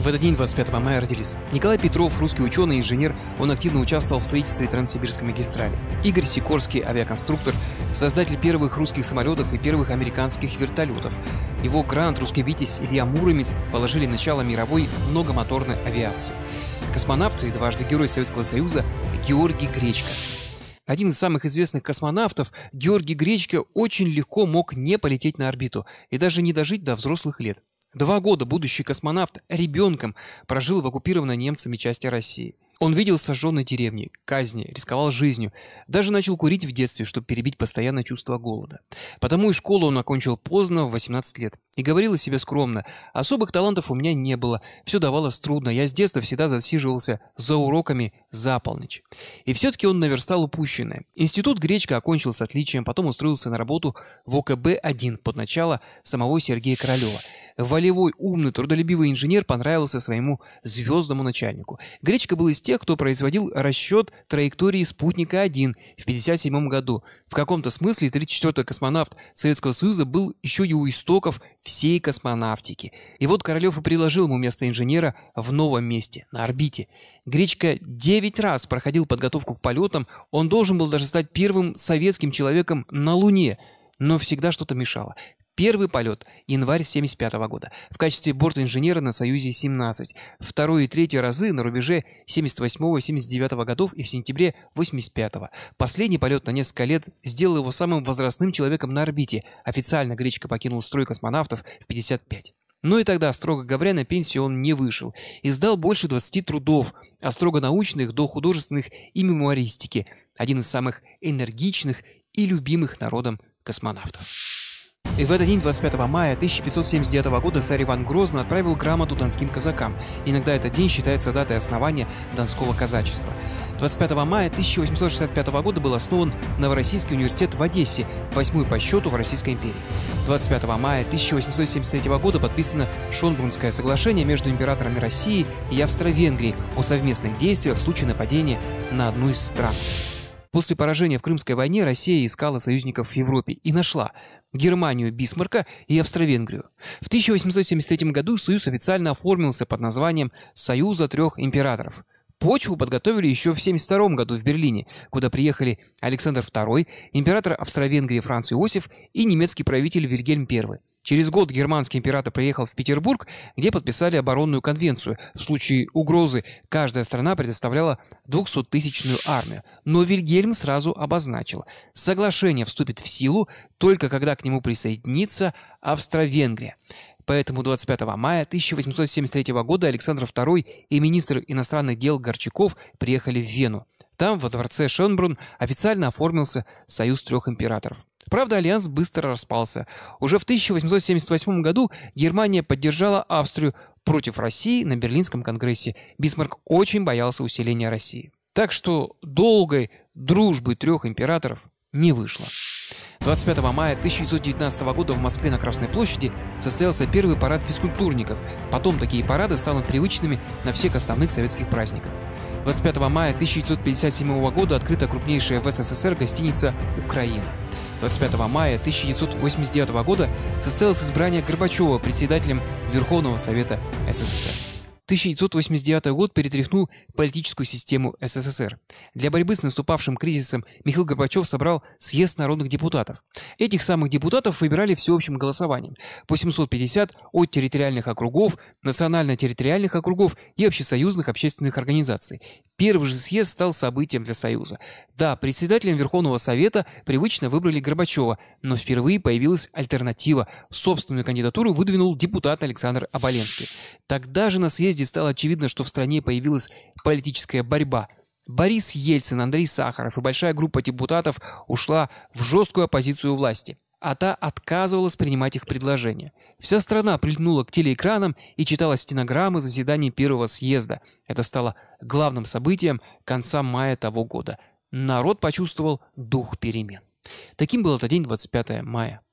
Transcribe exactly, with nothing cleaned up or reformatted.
В этот день, двадцать пятого мая, родились Николай Петров, русский ученый и инженер. Он активно участвовал в строительстве Транссибирской магистрали. Игорь Сикорский, авиаконструктор, создатель первых русских самолетов и первых американских вертолетов. Его грант «Русский Витязь» Илья Муромец положили начало мировой многомоторной авиации. Космонавт и дважды Герой Советского Союза Георгий Гречко. Один из самых известных космонавтов, Георгий Гречко, очень легко мог не полететь на орбиту и даже не дожить до взрослых лет. Два года будущий космонавт ребенком прожил в оккупированной немцами части России. Он видел сожженные деревни, казни, рисковал жизнью. Даже начал курить в детстве, чтобы перебить постоянное чувство голода. Потому и школу он окончил поздно, в восемнадцать лет. И говорил о себе скромно: особых талантов у меня не было, все давалось трудно, я с детства всегда засиживался за уроками за полночь. И все-таки он наверстал упущенное. Институт Гречко окончил с отличием, потом устроился на работу в О К Б один под начало самого Сергея Королева. Волевой, умный, трудолюбивый инженер понравился своему звездному начальнику. Гречко был из тех, кто производил расчет траектории спутника один в тысяча девятьсот пятьдесят седьмом году. В каком-то смысле тридцать четвёртый космонавт Советского Союза был еще и у истоков всей космонавтики. И вот Королев и предложил ему место инженера в новом месте, на орбите. Гречко девять раз проходил подготовку к полетам, он должен был даже стать первым советским человеком на Луне, но всегда что-то мешало. Первый полет – январь семьдесят пятого года. В качестве бортинженера на Союзе семнадцать. Второй и третий разы на рубеже семьдесят восьмого — семьдесят девятого годов и в сентябре восемьдесят пятого. Последний полет на несколько лет сделал его самым возрастным человеком на орбите. Официально Гречко покинул строй космонавтов в пятьдесят пять. Но и тогда, строго говоря, на пенсию он не вышел. Издал больше двадцати трудов, от строго научных до художественных и мемуаристики. Один из самых энергичных и любимых народом космонавтов. И в этот день, двадцать пятого мая тысяча пятьсот семьдесят девятого года, царь Иван Грозный отправил грамоту донским казакам. Иногда этот день считается датой основания донского казачества. двадцать пятого мая тысяча восемьсот шестьдесят пятого года был основан Новороссийский университет в Одессе, восьмой по счету в Российской империи. двадцать пятого мая тысяча восемьсот семьдесят третьего года подписано Шонбрунское соглашение между императорами России и Австро-Венгрии о совместных действиях в случае нападения на одну из стран. После поражения в Крымской войне Россия искала союзников в Европе и нашла Германию Бисмарка и Австро-Венгрию. В тысяча восемьсот семьдесят третьем году Союз официально оформился под названием «Союза трех императоров». Почву подготовили еще в семьдесят втором году в Берлине, куда приехали Александр второй, император Австро-Венгрии Франц Иосиф и немецкий правитель Вильгельм первый. Через год германский император приехал в Петербург, где подписали оборонную конвенцию. В случае угрозы каждая страна предоставляла двухсоттысячную армию. Но Вильгельм сразу обозначил: соглашение вступит в силу только когда к нему присоединится Австро-Венгрия. Поэтому двадцать пятого мая тысяча восемьсот семьдесят третьего года Александр второй и министр иностранных дел Горчаков приехали в Вену. Там, во дворце Шонбрунн, официально оформился Союз трех императоров. Правда, альянс быстро распался. Уже в тысяча восемьсот семьдесят восьмом году Германия поддержала Австрию против России на Берлинском конгрессе. Бисмарк очень боялся усиления России. Так что долгой дружбы трех императоров не вышло. двадцать пятого мая тысяча девятьсот девятнадцатого года в Москве на Красной площади состоялся первый парад физкультурников. Потом такие парады станут привычными на всех основных советских праздниках. двадцать пятого мая тысяча девятьсот пятьдесят седьмого года открыта крупнейшая в С С С Р гостиница «Украина». двадцать пятого мая тысяча девятьсот восемьдесят девятого года состоялось избрание Горбачева председателем Верховного Совета С С С Р. тысяча девятьсот восемьдесят девятый год перетряхнул политическую систему С С С Р. Для борьбы с наступавшим кризисом Михаил Горбачев собрал съезд народных депутатов. Этих самых депутатов выбирали всеобщим голосованием по семьсот пятьдесят от территориальных округов, национально-территориальных округов и общесоюзных общественных организаций. Первый же съезд стал событием для Союза. Да, председателем Верховного Совета привычно выбрали Горбачева, но впервые появилась альтернатива. Собственную кандидатуру выдвинул депутат Александр Оболенский. Тогда же на съезде стало очевидно, что в стране появилась политическая борьба. Борис Ельцин, Андрей Сахаров и большая группа депутатов ушла в жесткую оппозицию власти, а та отказывалась принимать их предложения. Вся страна прильнула к телеэкранам и читала стенограммы заседаний первого съезда. Это стало главным событием конца мая того года. Народ почувствовал дух перемен. Таким был этот день, двадцать пятого мая.